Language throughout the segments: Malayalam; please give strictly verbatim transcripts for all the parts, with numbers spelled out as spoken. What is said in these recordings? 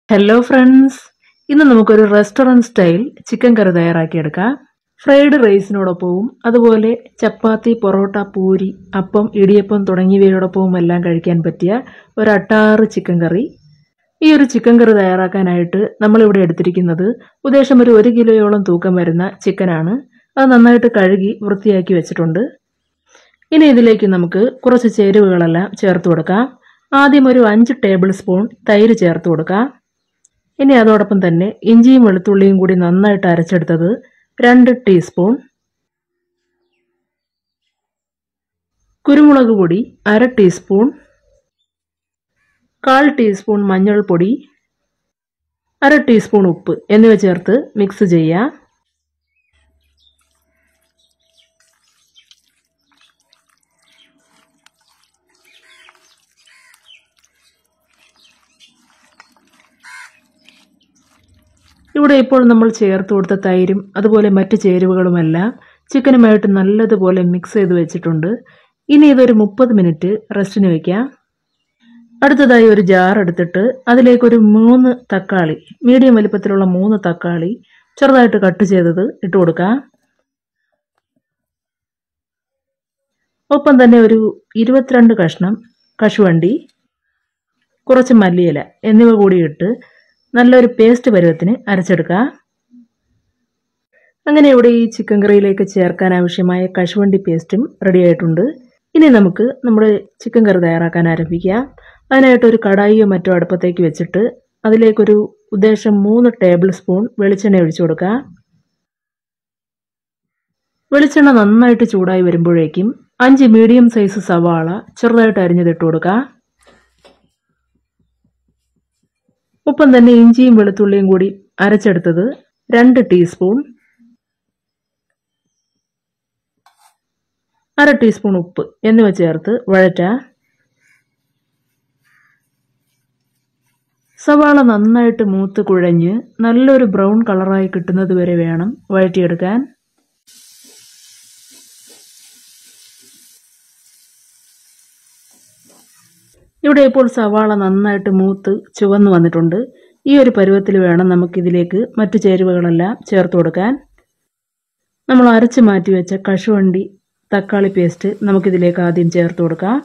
ഹലോ ഫ്രണ്ട്സ്, ഇന്ന് നമുക്കൊരു റെസ്റ്റോറൻറ്റ് സ്റ്റൈൽ ചിക്കൻ കറി തയ്യാറാക്കിയെടുക്കാം. ഫ്രൈഡ് റൈസിനോടൊപ്പവും അതുപോലെ ചപ്പാത്തി, പൊറോട്ട, പൂരി, അപ്പം, ഇടിയപ്പം തുടങ്ങിയവയോടൊപ്പവും എല്ലാം കഴിക്കാൻ പറ്റിയ ഒരു അട്ടാറ് ചിക്കൻ കറി. ഈ ഒരു ചിക്കൻ കറി തയ്യാറാക്കാനായിട്ട് നമ്മളിവിടെ എടുത്തിരിക്കുന്നത് ഉദ്ദേശം ഒരു ഒരു കിലോയോളം തൂക്കം വരുന്ന ചിക്കനാണ്. അത് നന്നായിട്ട് കഴുകി വൃത്തിയാക്കി വെച്ചിട്ടുണ്ട്. ഇനി ഇതിലേക്ക് നമുക്ക് കുറച്ച് ചേരുവകളെല്ലാം ചേർത്ത് കൊടുക്കാം. ആദ്യം ഒരു അഞ്ച് ടേബിൾ സ്പൂൺ തൈര് ചേർത്ത് കൊടുക്കാം. ഇനി അതോടൊപ്പം തന്നെ ഇഞ്ചിയും വെളുത്തുള്ളിയും കൂടി നന്നായിട്ട് അരച്ചെടുത്തത് രണ്ട് ടീസ്പൂൺ, കുരുമുളക് പൊടി അര ടീസ്പൂൺ, കാൽ ടീസ്പൂൺ മഞ്ഞൾപ്പൊടി, അര ടീസ്പൂൺ ഉപ്പ് എന്നിവ ചേർത്ത് മിക്സ് ചെയ്യാം. ഇവിടെ ഇപ്പോൾ നമ്മൾ ചേർത്ത് കൊടുത്ത തൈരും അതുപോലെ മറ്റ് ചേരുവകളുമെല്ലാം ചിക്കനുമായിട്ട് നല്ലതുപോലെ മിക്സ് ചെയ്ത് വെച്ചിട്ടുണ്ട്. ഇനി ഇതൊരു മുപ്പത് മിനിറ്റ് റെസ്റ്റിന് വയ്ക്കാം. അടുത്തതായി ഒരു ജാർ എടുത്തിട്ട് അതിലേക്കൊരു മൂന്ന് തക്കാളി, മീഡിയം വലിപ്പത്തിലുള്ള മൂന്ന് തക്കാളി ചെറുതായിട്ട് കട്ട് ചെയ്തത് ഇട്ട് കൊടുക്കാം. ഒപ്പം തന്നെ ഒരു ഇരുപത്തിരണ്ട് കഷ്ണം കശുവണ്ടി, കുറച്ച് മല്ലിയില എന്നിവ കൂടി ഇട്ട് നല്ലൊരു പേസ്റ്റ് പരുവത്തിന് അരച്ചെടുക്കുക. അങ്ങനെ ഇവിടെ ഈ ചിക്കൻ കറിയിലേക്ക് ചേർക്കാൻ ആവശ്യമായ കശുവണ്ടി പേസ്റ്റും റെഡി ആയിട്ടുണ്ട്. ഇനി നമുക്ക് നമ്മുടെ ചിക്കൻ കറി തയ്യാറാക്കാൻ ആരംഭിക്കാം. അതിനായിട്ട് ഒരു കടായിയോ മറ്റോ അടുപ്പത്തേക്ക് വെച്ചിട്ട് അതിലേക്കൊരു ഉദ്ദേശം മൂന്ന് ടേബിൾ സ്പൂൺ വെളിച്ചെണ്ണ ഒഴിച്ചു കൊടുക്കുക. വെളിച്ചെണ്ണ നന്നായിട്ട് ചൂടായി വരുമ്പോഴേക്കും അഞ്ച് മീഡിയം സൈസ് സവാള ചെറുതായിട്ട് അരിഞ്ഞതിട്ട് കൊടുക്കുക. ഒപ്പം തന്നെ ഇഞ്ചിയും വെളുത്തുള്ളിയും കൂടി അരച്ചെടുത്തത് രണ്ട് ടീസ്പൂൺ, അര ടീസ്പൂൺ ഉപ്പ് എന്നിവ ചേർത്ത് വഴറ്റുക. സവാള നന്നായിട്ട് മൂത്ത് കുഴഞ്ഞ് നല്ലൊരു ബ്രൗൺ കളറായി കിട്ടുന്നത് വരെ വേണം വഴറ്റിയെടുക്കാൻ. ഇവിടെ ഇപ്പോൾ സവാള നന്നായിട്ട് മൂത്ത് ചുവന്ന് വന്നിട്ടുണ്ട്. ഈ ഒരു പരുവത്തിൽ വേണം നമുക്കിതിലേക്ക് മറ്റു ചേരുവകളെല്ലാം ചേർത്ത് കൊടുക്കാൻ. നമ്മൾ അരച്ച് മാറ്റി വെച്ച കശുവണ്ടി തക്കാളി പേസ്റ്റ് നമുക്കിതിലേക്ക് ആദ്യം ചേർത്ത് കൊടുക്കാം.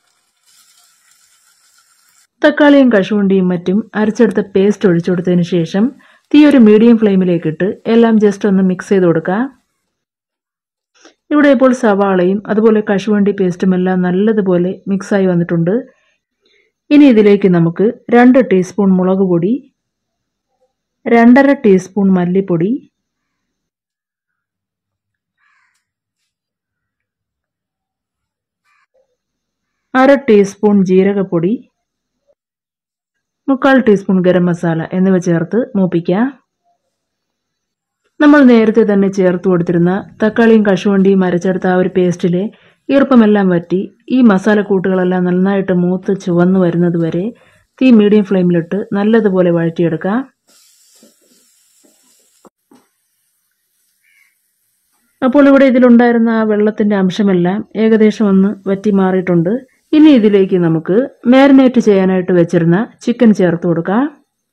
തക്കാളിയും കശുവണ്ടിയും മറ്റും അരച്ചെടുത്ത പേസ്റ്റ് ഒഴിച്ചു കൊടുത്തതിന് ശേഷം തീ ഒരു മീഡിയം ഫ്ലെയിമിലേക്കിട്ട് എല്ലാം ജസ്റ്റ് ഒന്ന് മിക്സ് ചെയ്ത് കൊടുക്കുക. ഇവിടെ ഇപ്പോൾ സവാളയും അതുപോലെ കശുവണ്ടി പേസ്റ്റും എല്ലാം നല്ലതുപോലെ മിക്സായി വന്നിട്ടുണ്ട്. ഇനി ഇതിലേക്ക് നമുക്ക് രണ്ട് ടീസ്പൂൺ മുളക് പൊടി, രണ്ടര ടീസ്പൂൺ മല്ലിപ്പൊടി, അര ടീസ്പൂൺ ജീരകപ്പൊടി, മുക്കാൽ ടീസ്പൂൺ ഗരം മസാല എന്നിവ ചേർത്ത് മൂപ്പിക്കാം. നമ്മൾ നേരത്തെ തന്നെ ചേർത്ത് കൊടുത്തിരുന്ന തക്കാളിയും കശുവണ്ടിയും അരച്ചെടുത്ത ആ ഒരു പേസ്റ്റിലെ ഈർപ്പമെല്ലാം വറ്റി ഈ മസാലക്കൂട്ടുകളെല്ലാം നന്നായിട്ട് മൂത്ത് ചുവന്ന് വരുന്നത് വരെ തീ മീഡിയം ഫ്ലെയിമിലിട്ട് നല്ലതുപോലെ വഴറ്റിയെടുക്കാം. അപ്പോൾ ഇവിടെ ഇതിലുണ്ടായിരുന്ന ആ വെള്ളത്തിന്റെ അംശമെല്ലാം ഏകദേശം ഒന്ന് വറ്റി മാറിയിട്ടുണ്ട്. ഇനി ഇതിലേക്ക് നമുക്ക് മാരിനേറ്റ് ചെയ്യാനായിട്ട് വെച്ചിരുന്ന ചിക്കൻ ചേർത്ത് കൊടുക്കാം.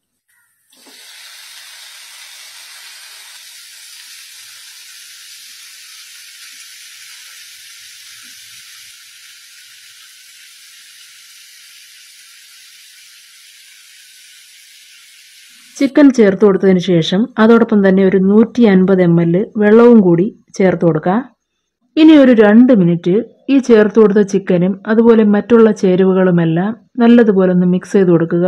ചിക്കൻ ചേർത്ത് കൊടുത്തതിന് ശേഷം അതോടൊപ്പം തന്നെ ഒരു നൂറ്റി അൻപത് എം എൽ വെള്ളവും കൂടി ചേർത്ത് കൊടുക്കാം. ഇനി ഒരു രണ്ട് മിനിറ്റ് ഈ ചേർത്ത് കൊടുത്ത ചിക്കനും അതുപോലെ മറ്റുള്ള ചേരുവകളുമെല്ലാം നല്ലതുപോലെ ഒന്ന് മിക്സ് ചെയ്ത് കൊടുക്കുക.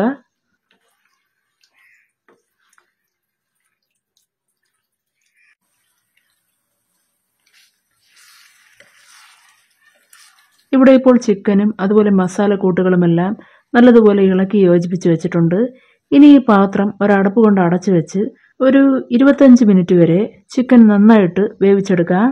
ഇവിടെ ഇപ്പോൾ ചിക്കനും അതുപോലെ മസാല കൂട്ടുകളുമെല്ലാം നല്ലതുപോലെ ഇളക്കി യോജിപ്പിച്ച് വെച്ചിട്ടുണ്ട്. ഇനി ഈ പാത്രം ഒരടപ്പ് കൊണ്ട് അടച്ചു വെച്ച് ഒരു ഇരുപത്തഞ്ച് മിനിറ്റ് വരെ ചിക്കൻ നന്നായിട്ട് വേവിച്ചെടുക്കാം.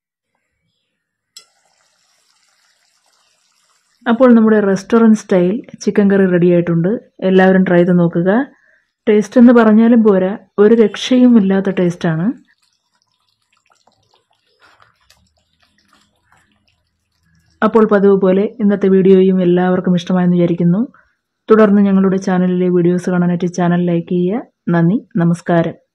അപ്പോൾ നമ്മുടെ restaurant style chicken curry ready ആയിട്ടുണ്ട്. എല്ലാവരും ട്രൈ ചെയ്ത് നോക്കുക. ടേസ്റ്റ് എന്ന് പറഞ്ഞാലും പോരാ, ഒരു രക്ഷയും ഇല്ലാത്ത ടേസ്റ്റാണ്. അപ്പോൾ പതിവ് പോലെ ഇന്നത്തെ വീഡിയോയും എല്ലാവർക്കും ഇഷ്ടമായെന്ന് വിചാരിക്കുന്നു. തുടർന്ന് ഞങ്ങളുടെ ചാനലിലെ വീഡിയോസ് കാണാനായിട്ട് ചാനൽ ലൈക്ക് ചെയ്യുക. നന്ദി, നമസ്കാരം.